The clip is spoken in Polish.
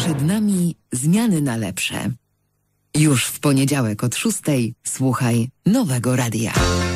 Przed nami zmiany na lepsze. Już w poniedziałek od 6:00 słuchaj Nowego Radia.